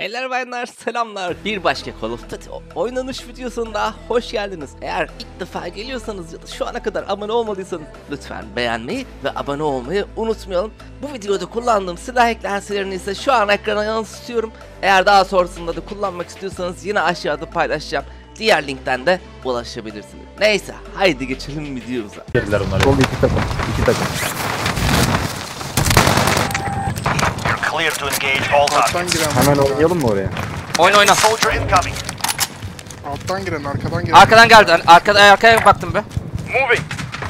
Beyler bayanlar selamlar. Bir başka Call of Duty oynanış videosunda hoş geldiniz. Eğer ilk defa geliyorsanız ya da şu ana kadar abone olmadıysanız lütfen beğenmeyi ve abone olmayı unutmayalım. Bu videoda kullandığım silah eklentilerini ise şu an ekrana yansıtıyorum. Eğer daha sonrasında da kullanmak istiyorsanız yine aşağıda paylaşacağım. Diğer linkten de ulaşabilirsiniz. Neyse haydi geçelim videomuza. Geldiler onlar. Sol iki takım. Clear to engage all targets. Hemen oynayalım mı oraya? Oyna. Soldier incoming. Alttan giren, arkadan giren. Arkadan geldi. Arkaya baktım be. Moving.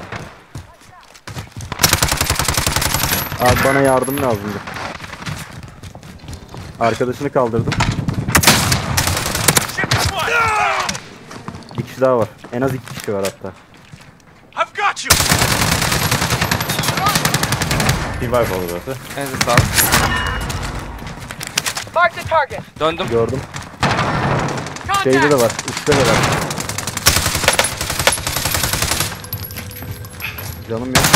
Abi bana yardım lazımdı. Arkadaşını kaldırdım. Bir kişi daha var. En az 2 kişi var hatta. I've got you. Team wipe oldu burası. Evet sağ ol. Mark the target. Döndüm. Gördüm. Şeyde de var. Üstte de var. Canım ya.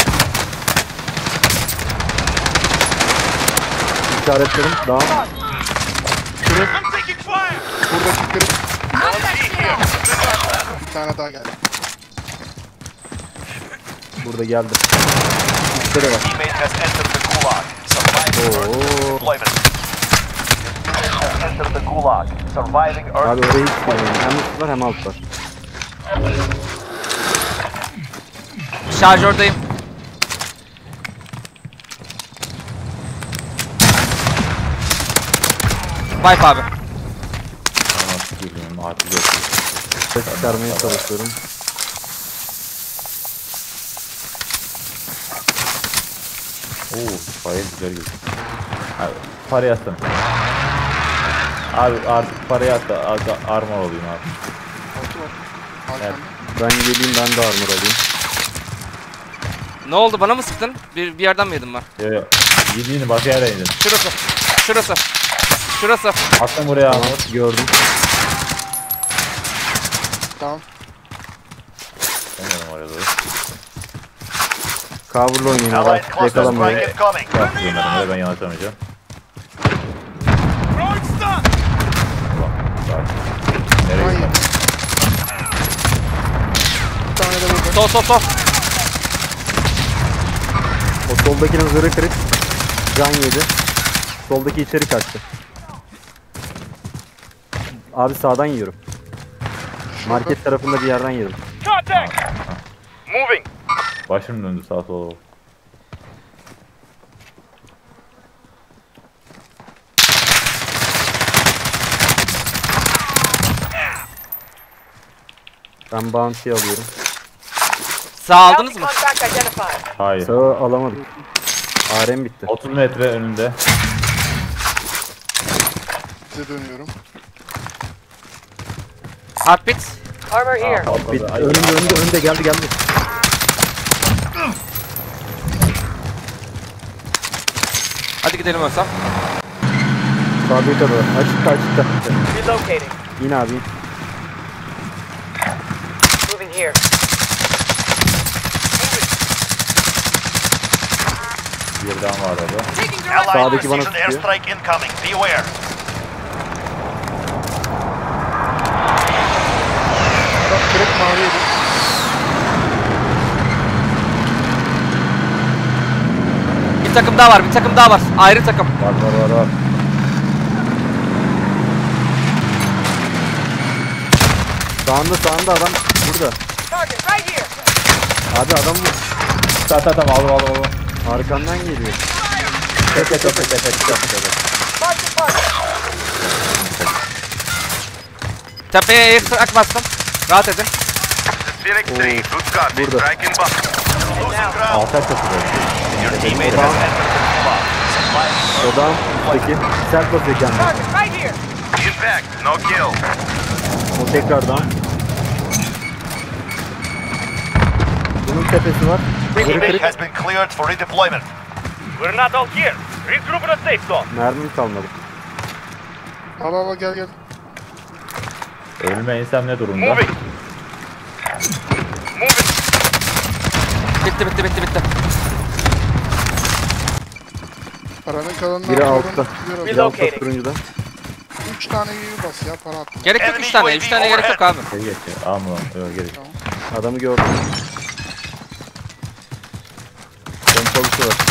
İşaretlerim. Daha. I'm taking fire. Buradaki kırık. LMG here. Bir tane daha geldi. Burada geldi. Üstte de var. Teammate has entered the gulag. Surviving Oo. deployment. Has entered the gulag. Surviving Abi Earth. orayı hiç bilmiyorum. Hem üst var hem alt var. Şarjördeyim. Wipe abi. Ama sıkıyorum. Artık yok. Ses çıkarmaya çalışıyorum. Oo, parayı güzel gözüküyor. Abi, parayı attım. Abi artık parayı at da armor olayım abi. Altı var. Evet. Arkamda. Ben geleyim, ben de armor alayım. Ne oldu, bana mı sıktın? Bir yerden mi yedim ben? Yo. Yediğini başka yere indin. Şurası. Attım buraya armor. Tamam, gördüm. Tamam. Sanıyorum oraya doğru. Cover'la oynayayım Allied abi. cluster strike Yakalanmayayım. incoming. Yaptım ben yanıltamayacağım. Throwing stun. Nereye Hayır. gittin? Bir tane de burada. Sol. O soldakinin zırhı kırık. Can yedi. Soldaki içeri kaçtı. Abi sağdan yiyorum. Market tarafında bir yerden yedim. Contact. Moving. Başım döndü sağa sola. Ben bounty alıyorum. Sağ aldınız mı? Contact identified. Hayır. Sağı alamadık. ARM bitti. 30 metre önünde. Size dönüyorum. Heartbeat. Armor here. Bitti. Önünde geldi. Hadi gidelim Özlem. Fabrika da var. Açıkta. Relocating. Yine abi. Moving here. Bir daha var orada. Allied Sağdaki bana precision sıkıyor. airstrike incoming. Beware. Adam kırık mavi yedi. Bir takım daha var. Ayrı takım. Var. Sağında adam burada. Target right here. Abi adam bu. Tamam aldım. Arkandan geliyor. Tepe. Mark the target. Tepeye airstrike bastım. Rahat edin. Phoenix 3, good copy. Burada. Strike in box. Losing ground. Altak kapıda. Your teammate has entered the gulag. Surviving Odam. Peki. Sert basıyor kendine. Target right here. impact. No kill. O tekrardan. Bunun tepesi var. Zırhı Teammate kırık. has been cleared for redeployment. We're not all here. Regroup in a safe zone. Mermim kalmadı. Al gel. Ölüme insem ne durumda? Moving. Bitti. Paranın kalanını Biri alıyorum, altta. gidiyorum. Biri altta Relocating. turuncuda. 3 tane UAV bas ya, para at. Gerek yok 3 tane. 3 tane gerek yok abi. Geri geç ya. Alma lan. Yok gerek. Adamı gördüm. Pompalısı var.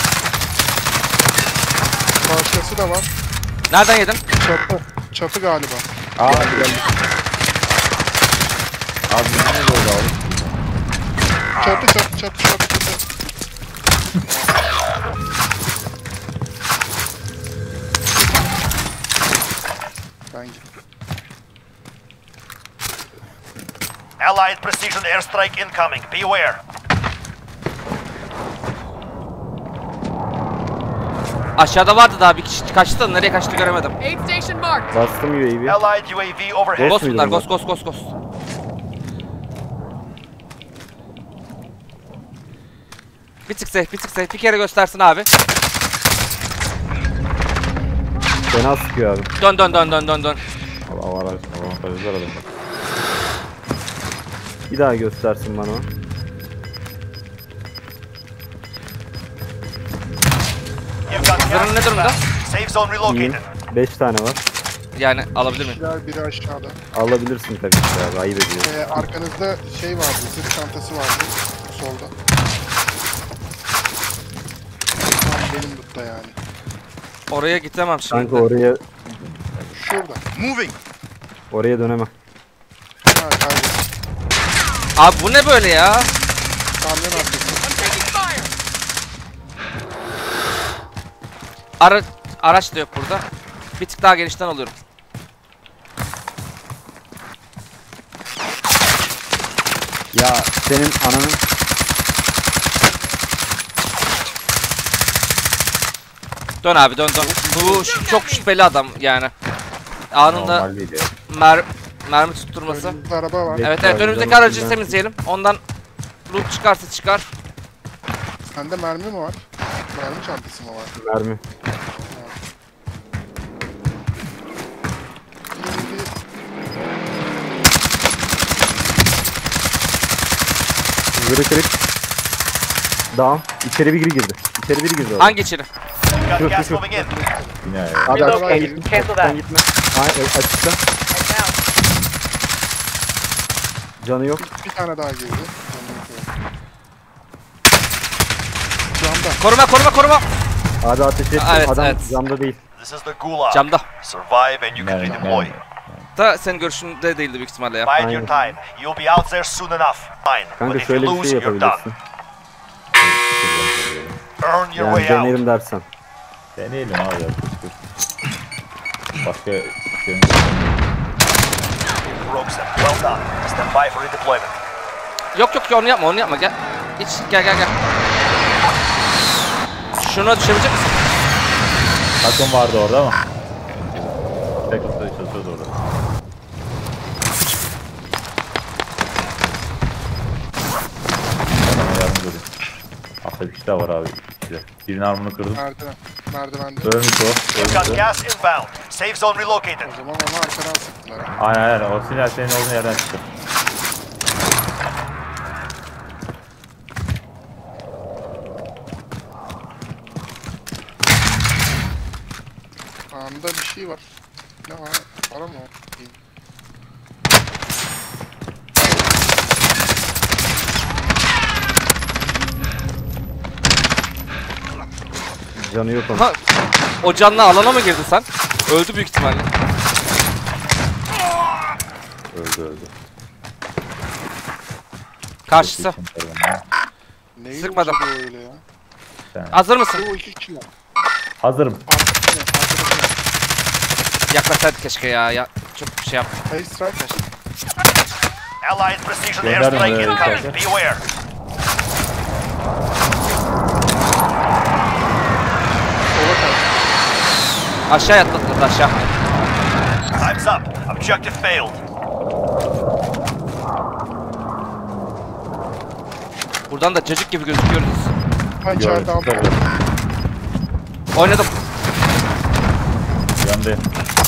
Parçası da var. Nereden yedin? Çatı. Çatı galiba. Aa geldi. Abi ne oldu abi? Çatı. Ben gittim. Allied precision airstrike incoming. Beware. Aşağıda vardı daha bir kişi kaçtı da nereye kaçtı göremedim. Aid station marked. Bastım UAV'yi. Allied UAV overhead. Ghost muydu bunlar bunlar? ghost. Bir tık safe bir kere göstersin abi. Fena sıkıyor abi. Dön. Allah var avantajlar adamlar. Bir daha göstersin bana. You've got gas Zırhın ne durumda? inbound. Safe zone İyiyim. relocated. 5 tane var. Yani alabilir miyim? Kişiler biri aşağıda. Alabilirsin tabii ki abi. Ayıp ediyor. Arkanızda şey vardı, sırt çantası vardı. Solda. Tam benim loot'ta yani. Oraya gidemem şimdi. Kanka Şurada. oraya dönemem. Ha kaybettim. Abi bu ne böyle ya? Kamyon arkası. I'm taking fire. Araç da yok burada. Bir tık daha genişten alıyorum. Ya senin ananın... Dön abi dön. Bu çok şüpheli adam yani. Anında Normal değil ya. mermi tutturması. Önümüzde araba var. Evet Var, önümüzdeki güzel, aracı güzel. temizleyelim. Ondan loot çıkarsa çıkar. Sende mermi mi var? Mermi çantası mı var? Mermi. Zırı kırık. Down. İçeri biri girdi. Orada. Hangi içeri? You've got gas Şu. moving in. Yine ya. Abi açıktan Relocated. gitme. Cancel Açıktan that. gitme. Hayır açıktan. Head down. Canı yok. Bir tane daha girdi. Camda. Koruma. Abi ateş etti. Evet, Adam evet. camda değil. This is the gulag. Camda. Survive and you can Mermi, redeploy. mermi. Da senin görüşünde değildi büyük ihtimalle ya. Bide your time. You'll be out there soon enough. Fine. Kanka But if you şöyle bir lose, şey you're done. yapabilirsin. Earn your Yani way out. deneyelim dersen. Deneyelim abi ya. Başka şey Broke them. Well done. Stand by for redeployment. Yok onu yapma gel. Hiç gel. Şuna düşebilecek misin? takım vardı orada ama. Tek ustada çalışıyordu orada. Bana yardımcı olayım. Altta bir kişi daha var abi. Birinin armını kırdım. Merdivende. Ölmüş o. You've got Ölmüş o. gas inbound. Safe zone relocated. O zaman onu arkadan sıktılar. Aynen. O sinyal senin olduğun yerden çıktı. Anında bir şey var. Ne var? Para mı o? İyi. Canı yok onun. Ha, o canlı alana mı girdin sen? Öldü büyük ihtimalle. Öldü. Karşısı. Neyi Sıkmadım. uçuyor öyle ya? Hazır mısın? O iki kişiler. Hazırım. Arkasına. Yaklaşsaydık keşke ya. Çok şey yap. Hayır strike var. Allied precision Gönderdim airstrike böyle incoming. zaten. Beware. Aşağı atladılar aşağı. Time's up. Objective failed. Buradan da cacık gibi gözüküyoruz. Ha içeride aldım. Oynadım. Yandayım.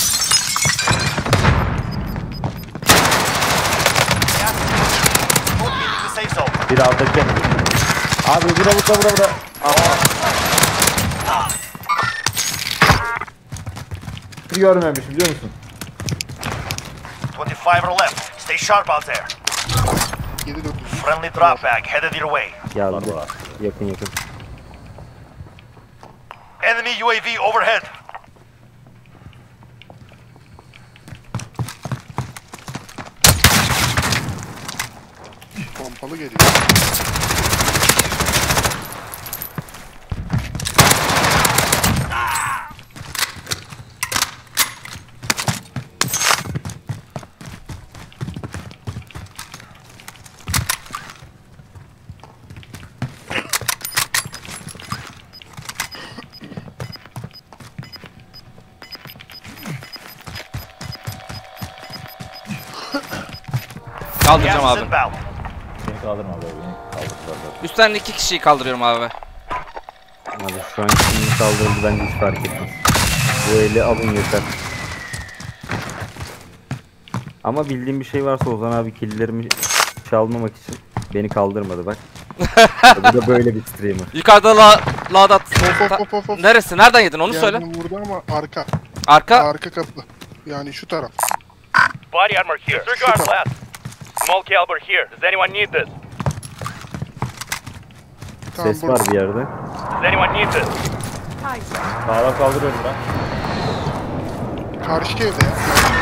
Gas locating the safe zone. Bir alttaki. Abi bura. Bir görmemişim biliyor musun? 5 are left. Stay sharp out there. 7-4. Friendly drop bag headed your way. Geldi. Yakın yakın. Enemy UAV overhead. Pompalı geliyor. Kaldıracağım Gas abi. is inbound. Seni kaldırma abi. Beni kaldırdılar. Üstten 2 kişiyi kaldırıyorum abi. Abi şu an kimin kaldırıldı bence hiç fark etmez. Bu eli alın yeter. Ama bildiğim bir şey varsa Ozan abi killlerimi çalmamak için beni kaldırmadı bak. Bu da böyle bir streamer. Yukarıda Lağdat. Of. Neresi? Nereden yedin onu söyle. Yerden vurdu ama arka. Arka. Arka kapı. Yani şu taraf. Body armor here. Disregard last. Small caliber here. Does anyone need this? Tamam, Ses burada. var bir yerde. Does anyone need this? Sağdan kaldırıyorum ben. Karşı evde ya.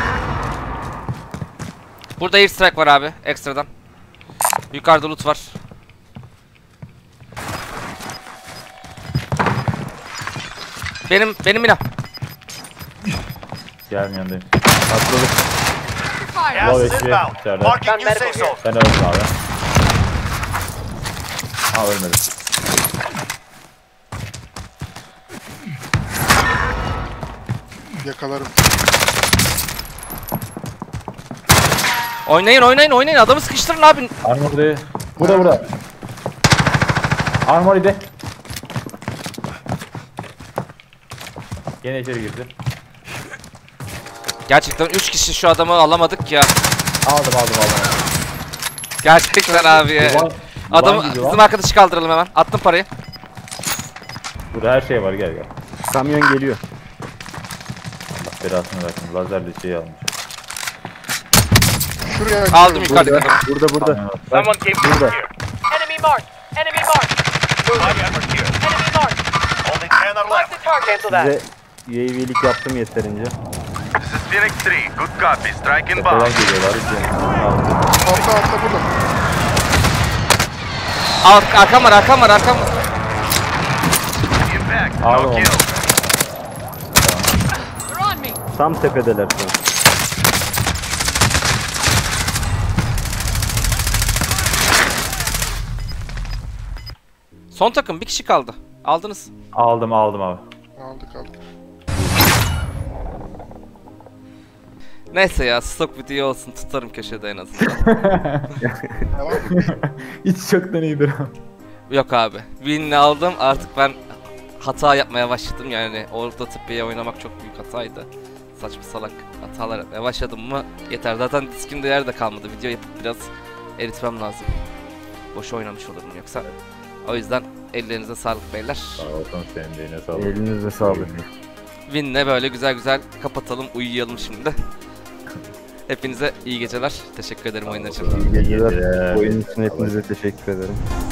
Burada airstrike var abi. Ekstradan. Yukarıda loot var. Benim mina. Gelin yanındayım. Atladık. Fire. Gas Low is HP inbound. içeride. Marking new safe zone. Ben öldüm abi. Ha ölmedim. Yakalarım. Oynayın. Adamı sıkıştırın abi. Armor değil. Burada. Armor idi. Gene içeri girdi. Gerçekten 3 kişi şu adamı alamadık ya. Aldım. Gerçekten abi ya. Ulan Adamı gibi bizim lan. arkadaşı kaldıralım hemen. Attım parayı. Burada her şey var gel. Kamyon geliyor. Allah belasını versin. Lazerli şey almış. Şuraya Aldım gidiyorum. yukarıdaki adamı. Burada. Someone came through Burada. here. Enemy marked. Enemy marked. Body armor here. Enemy marked. Only 10 are Mark left. the target. Size UAV'lik yaptım yeterince. This is Phoenix 3. Good copy. Striking Falan bomb. geliyorlar. Aldım. Altta burada. Arkam var. Impact. Aldım No onu. kill. They're on me. Tam tepedeler şu an. Son takım bir kişi kaldı. Aldınız. Aldım abi. Aldık. Neyse ya stok video olsun tutarım köşede en azından. Devam. Hiç çoktan iyidir. Yok abi. Win'ini aldım artık ben hata yapmaya başladım yani orada tepeye oynamak çok büyük hataydı. Saçma salak hatalar yapmaya başladım mı yeter zaten diskimde yer de kalmadı video yapıp biraz eritmem lazım. Boş oynamış olurum yoksa. O yüzden ellerinize sağlık beyler. Sağ olsun senin de yine sağ ol. Elinize sağlık. Win'le böyle güzel kapatalım uyuyalım şimdi. Hepinize iyi geceler. Teşekkür ederim oyunlar için. İyi geceler. Oyun için hepinize teşekkür ederim.